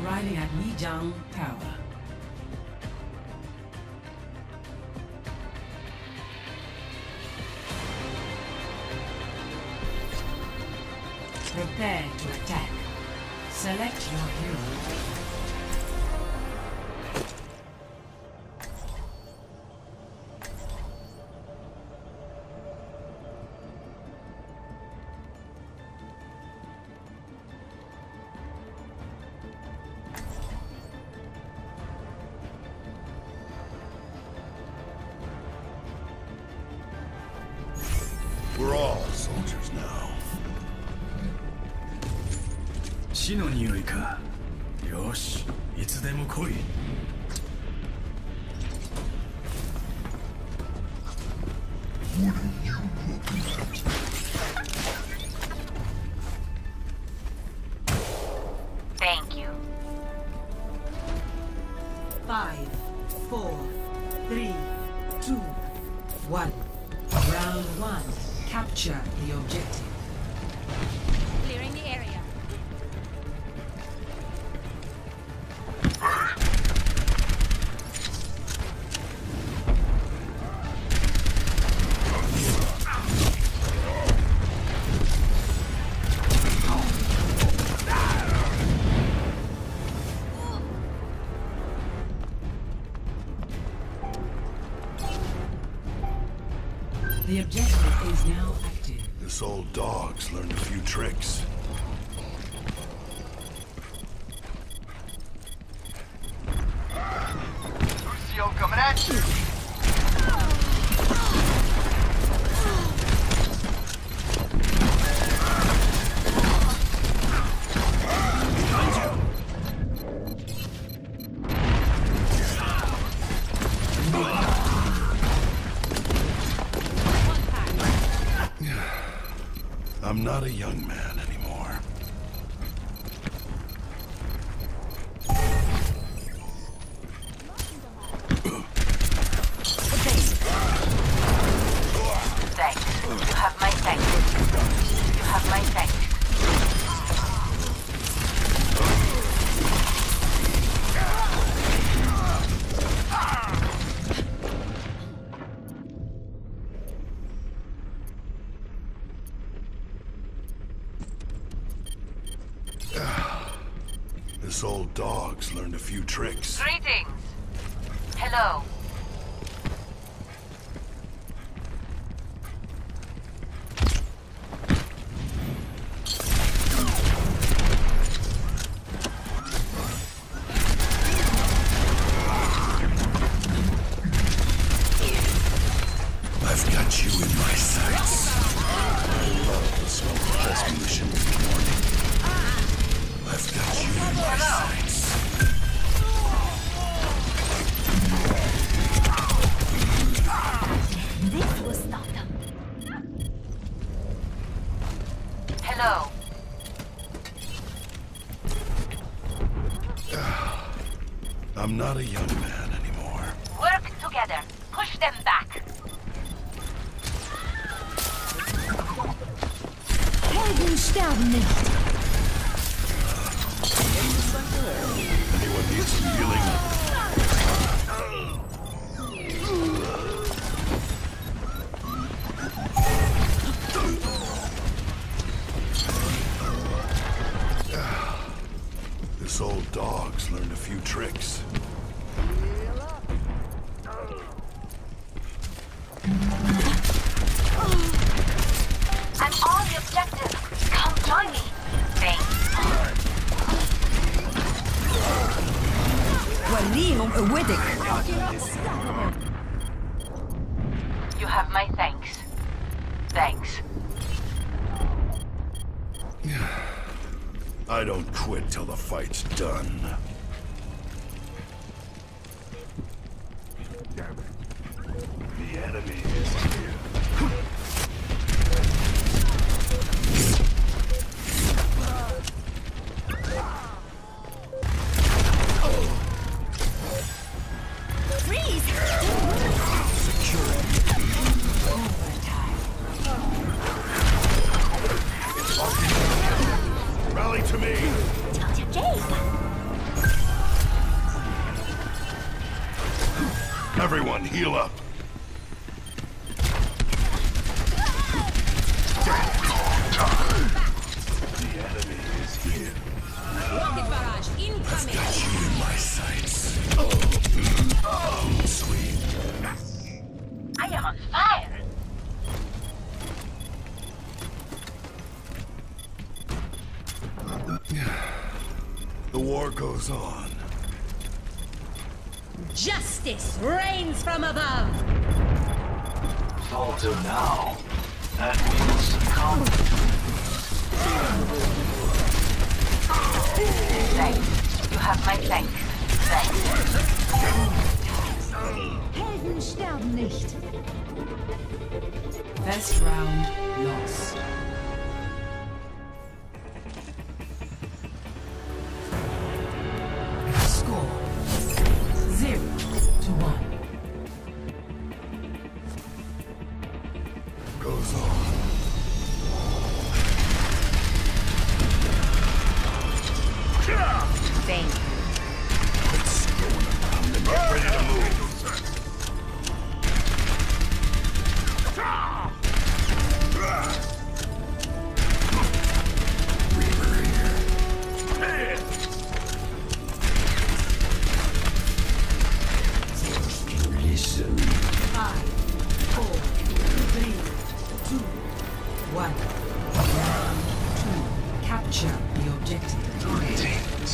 arriving at Lijiang Tower. Prepare to attack. Select your hero. We're all soldiers now. 死の匂いか。よし、いつでも来い。 Thank you. 5, 4, 3, 2, 1. Round 1. Capture the objective. Clearing the area. The objective is now active. This old dog's learned a few tricks. Lucio coming at you! I'm not a young man anymore. Thanks. You have my thanks. You have my thanks. This old dog's learned a few tricks. Greetings. Hello. I've got you in my sights. I love the smell of transmission in the morning. I've got you in my sights. This will stop them. Hello. I'm not a young man anymore. Work together. Push them back. Helden sterben nicht. Anyone needs some healing? This old dog's learned a few tricks. I'm on the objective. Come join me. Thanks. وليهم قوتك. You have my thanks. Thanks. I don't quit till the fight's done. Damn it. The enemy is here. Rally to me! Rocket barrage incoming. Got you in my sights. Sweet. I am on fire. The war goes on. Justice reigns from above. Falter now, and we will succumb. Thanks. You have my thanks. Thanks. Helden sterben nicht. Best round lost. Score 0-1. Goes on. Thanks. Let's go on and get ready to move. Reaper here. Listen. 5, 4, 3, 2, 1. Round 2. Capture the objective. Greetings.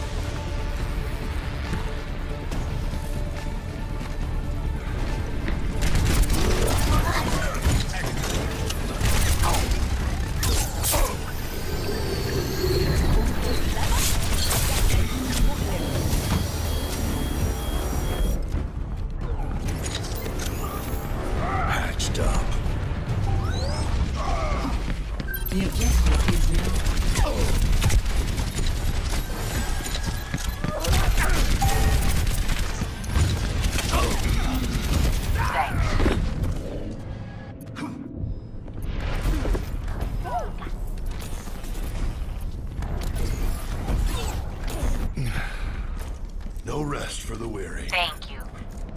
Hatched up. The objective is real. Thanks. No rest for the weary. Thank you.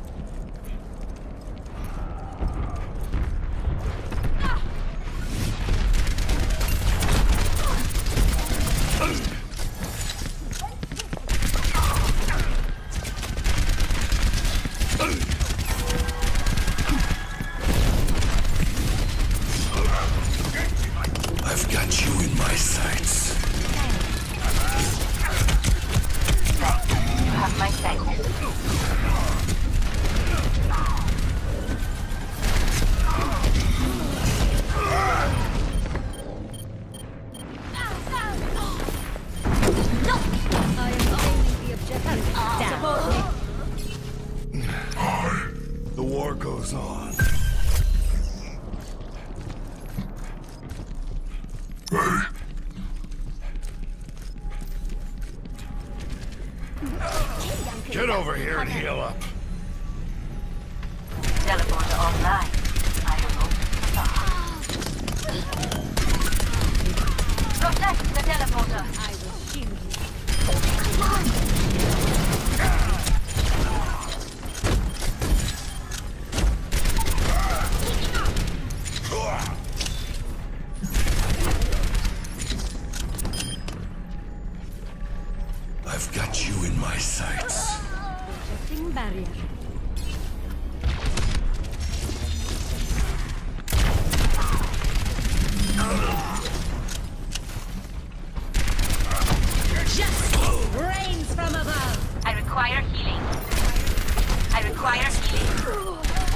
I've got you in my sights. You have my thanks. I am aiming the objective. Support me. The war goes on. Get over here and heal up. Teleporter online. I hope. Protect the teleporter. I will shield you. I've got you in my sights. Projecting barrier. Justice reigns from above. I require healing. I require healing.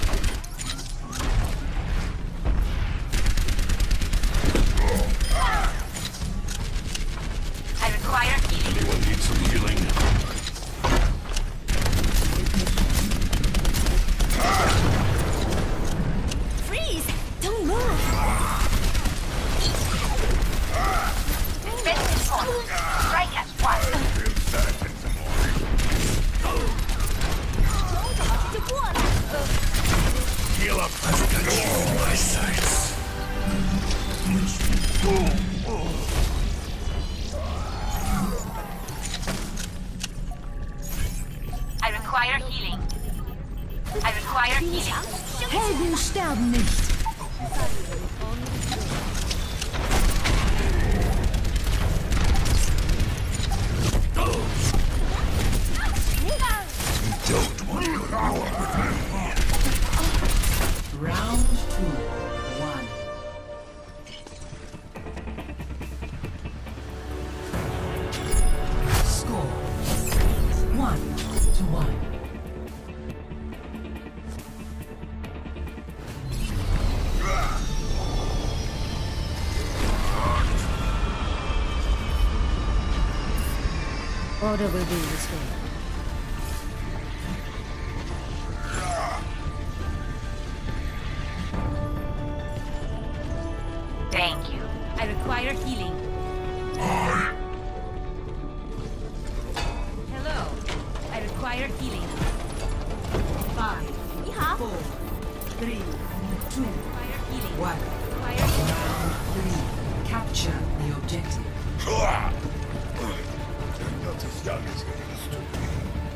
I require healing. Anyone need some healing? Freeze! Don't move. Defensive force. Strike at once. Heal up. I've got you in my sights. I require healing. I require healing. Helden sterben nicht. Don't want to go to war with me. Round 2, 1. Score 1-1. Order will be restored. Thank you. I require healing. Hello. I require healing. 5, 4, 3, 2, Require healing. 1. Require healing. Round 3. Capture the objective. They're not as young as they used to be.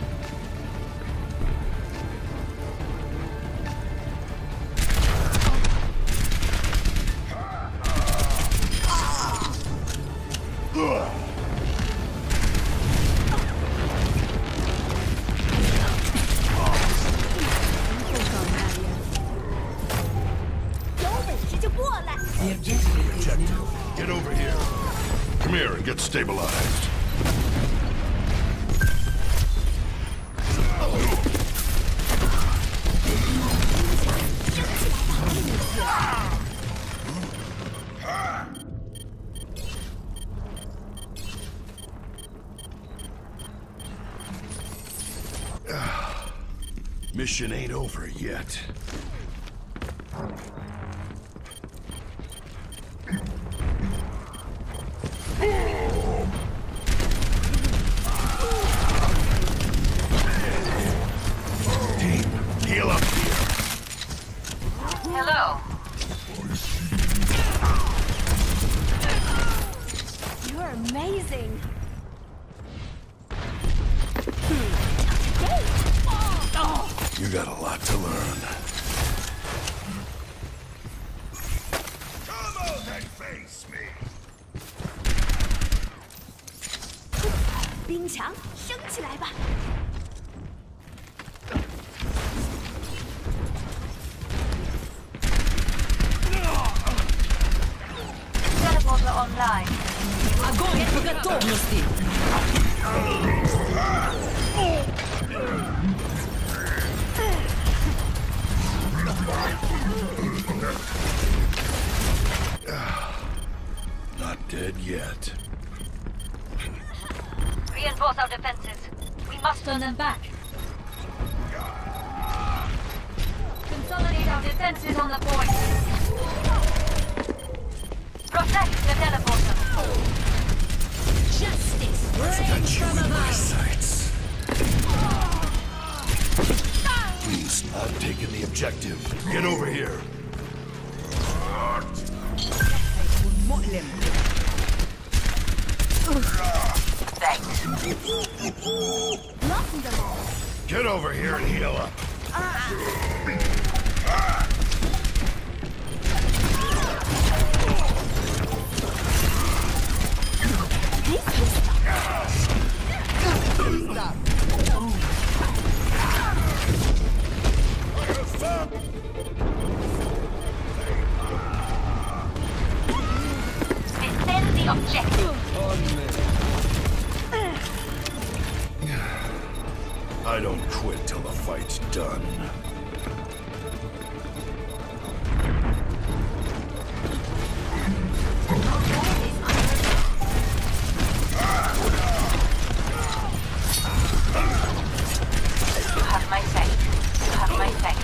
The objective is now. Get over here. Come here and get stabilized. Mission ain't over yet. Team, heal up here. Hello. You're amazing. You got a lot to learn. Come on and face me. 冰墙升起来吧。 Teleporter online. Огонь по готовности! Not dead yet. Reinforce our defenses. We must turn them back. Consolidate our defenses on the point. Protect the teleporter. Justice I've reigns got you from in my above. sights. Please, I'm taking the objective. Get over here. Thanks. Blocking them all. Get over here and heal up. Defend the objective. I don't quit till the fight's done. You have my thanks. You have my thanks.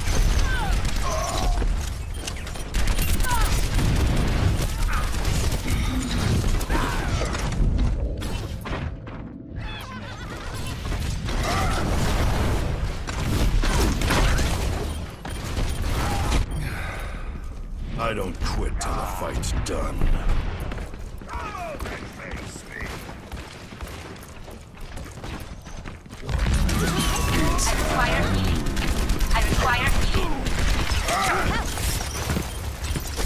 I don't quit till the fight's done. I require healing. I require healing.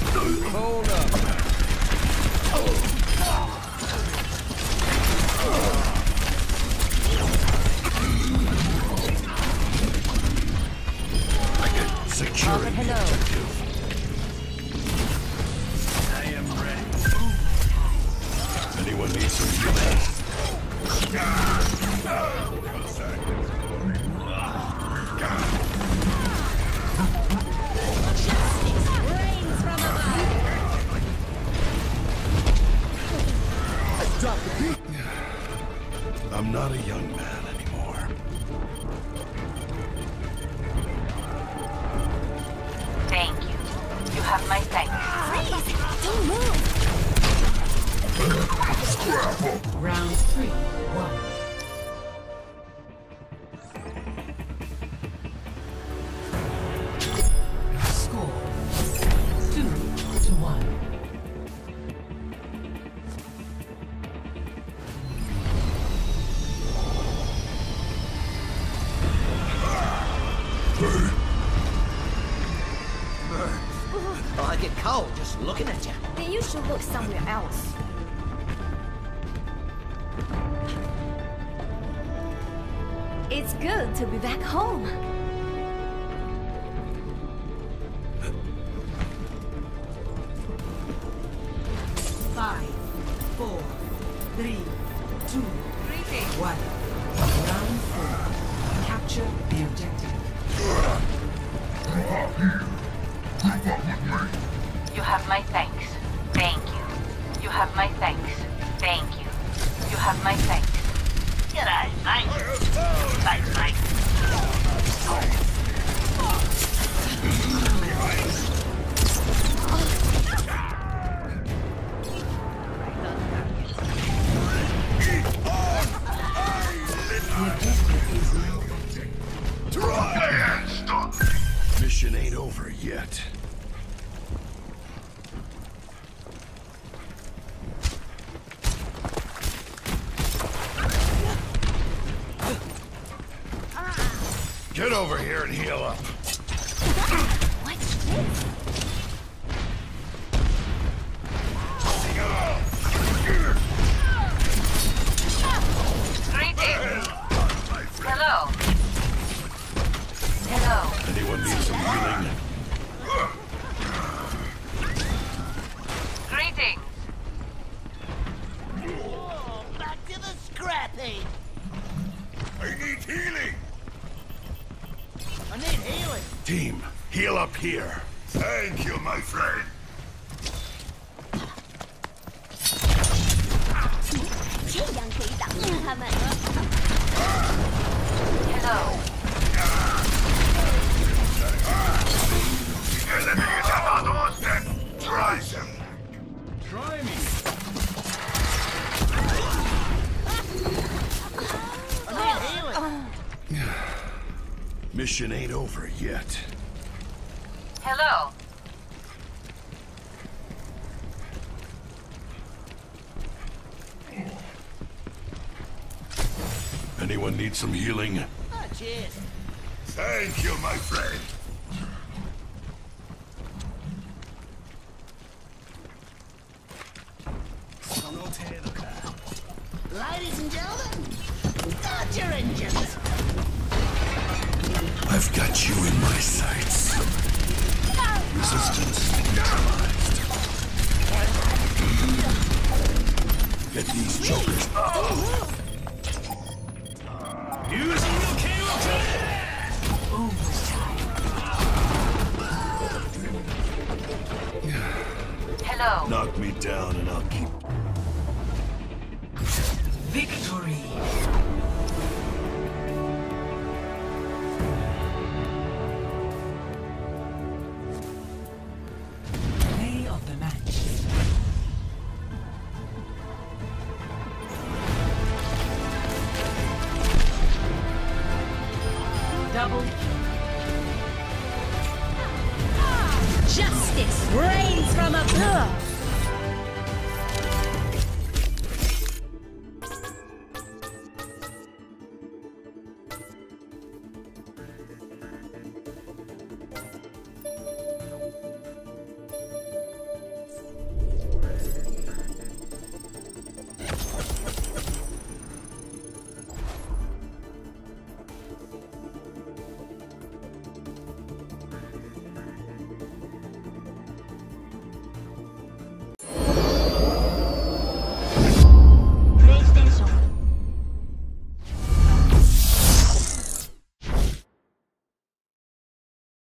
Hello. I am ready. Anyone need some healing? Rains from above. Drop the beat. I'm not a young man anymore. Thank you. You have my thanks. Freeze! Don't move. Round 3, 1. Score 2-1. Oh, I get cold just looking at you. Then you should look somewhere else. It's good to be back home. Five, 4, 3, 2, 1. Round 4. Capture the objective. You have my thanks. Thank you. You have my thanks. Thank you. You have my thanks. G'day, mate. Thanks, mate. Mission ain't over yet. Get over here and heal up. What's this? Greetings. Hello. Hello. Anyone need some healing? Greetings. Oh, back to the scrappy. I need healing. I need healing. Team, heal up here. Thank you, my friend. 这样可以打动他们。 Hello. Try some. Try me. I need healing. Mission ain't over yet. Hello. Anyone need some healing? Oh, cheers. Thank you, my friend. Ladies and gentlemen, start your engines. I've got you in my sights. Resistance neutralized. Get these jokers. Using your Hello. Knock me down and I'll keep. Victory! Play of the match. Double. Justice reigns from above.